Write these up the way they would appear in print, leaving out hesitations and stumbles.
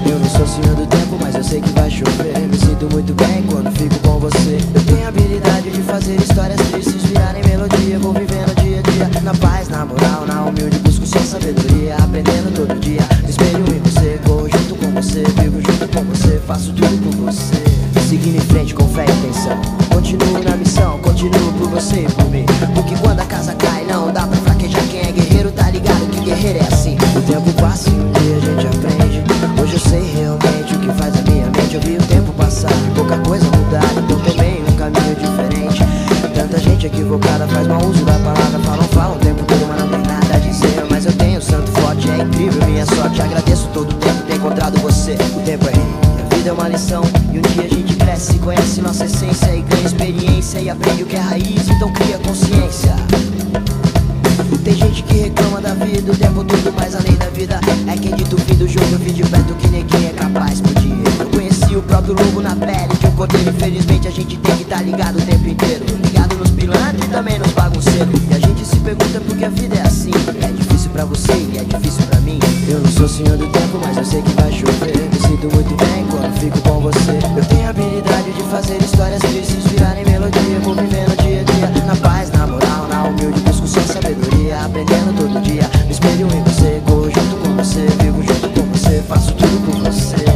Eu não sou senhor do tempo, mas eu sei que vai chover. Me sinto muito bem quando fico com você. Eu tenho a habilidade de fazer histórias tristes virarem melodia. Vou vivendo dia a dia, na paz, na moral, na humilde. Busco só sabedoria, aprendendo todo dia. Me espelho em você, corro junto com você. Vivo junto com você, faço tudo por você. Seguindo em frente com fé e atenção. Continuo na missão, continuo por você e por mim. Porque quando a casa cai não dá pra fraquejar. Quem é guerreiro tá ligado que guerreiro é assim. O tempo passa e um dia a gente aprende. Hoje eu sei realmente o que faz a minha mente. Eu vi o tempo passar e pouca coisa mudar. Então tomei um caminho diferente. Tanta gente equivocada faz mau uso da palavra. Falam o tempo todo, mas não tem nada a dizer. Mas eu tenho santo forte, é incrível minha sorte. Agradeço todo o tempo ter encontrado você. O tempo é rei, a vida é uma lição. E um dia a gente cresce, conhece nossa essência e ganha experiência e aprende o que é raiz, então cria consciência. Tem gente que reclama da vida o tempo todo, mas a lei da vida é quem dita o fim do jogo. Eu vi de perto que ninguém é capaz por dinheiro. Eu conheci o próprio lobo na pele de um cordeiro. Infelizmente a gente tem que tá ligado o tempo inteiro. Ligado nos pilantras e também nos bagunceiros. E a gente se pergunta por que a vida é assim. É difícil pra você e é difícil pra mim. Eu não sou senhor do tempo, mas eu sei que vai chover. Me sinto muito bem quando fico com você. Eu tenho a habilidade de fazer histórias tristes virarem melodia. Vou vivendo dia a dia, na paz, na moral, na humilde. Busco só sabedoria, aprendendo todo dia. Me espelho em você, corro junto com você. Vivo junto com você, faço tudo por você.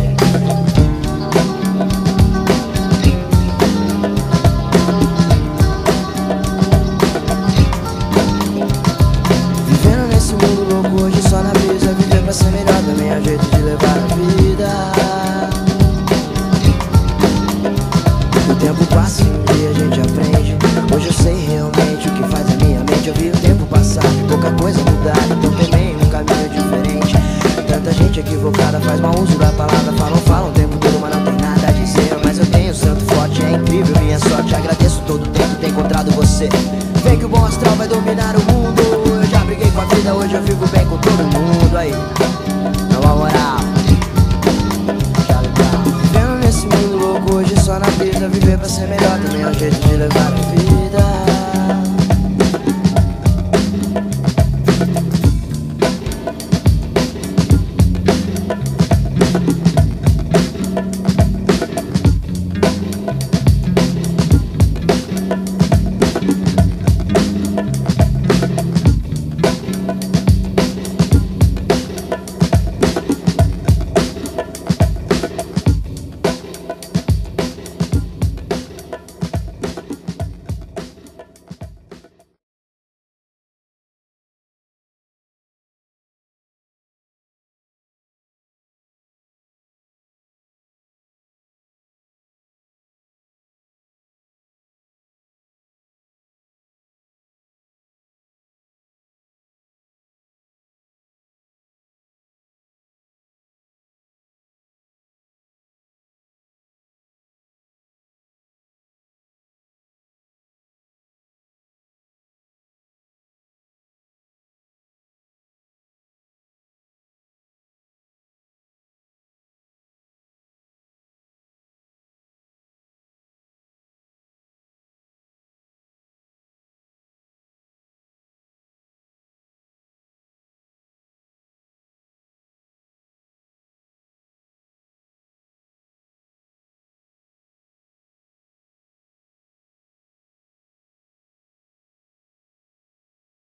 Vivendo nesse mundo louco hoje só na brisa. Viver pra ser melhor também é jeito de levar a vida. O tempo passa e um dia a gente aprende. Hoje eu sei realmente o que faz a minha mente. Eu vi o tempo passar e pouca coisa mudar. Então tomei um caminho diferente. Tanta gente equivocada faz mau uso da palavra. Falam o tempo todo, mas não tem nada a dizer. Mas eu tenho santo forte, é incrível minha sorte. Agradeço todo o tempo ter encontrado você. Vem que o bom astral vai dominar o mundo. Eu já briguei com a vida, hoje eu fico bem com todo mundo aí.